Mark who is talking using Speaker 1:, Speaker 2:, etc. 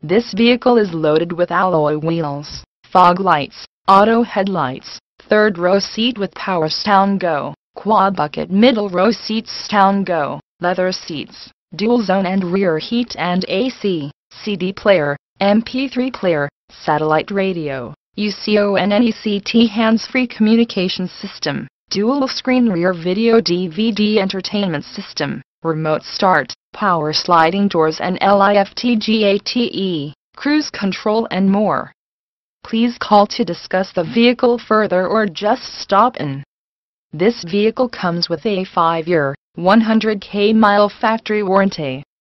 Speaker 1: This vehicle is loaded with alloy wheels, fog lights, auto headlights, third row seat with power Sound Go, quad bucket middle row seats Sound Go, leather seats, dual zone and rear heat and AC, CD player, MP3 player, satellite radio, UCONNECT hands-free communication system, dual screen rear video DVD entertainment system, remote start, power sliding doors and LIFT-GATE, cruise control and more. Please call to discuss the vehicle further or just stop in. This vehicle comes with a 5-year, 100,000 mile factory warranty.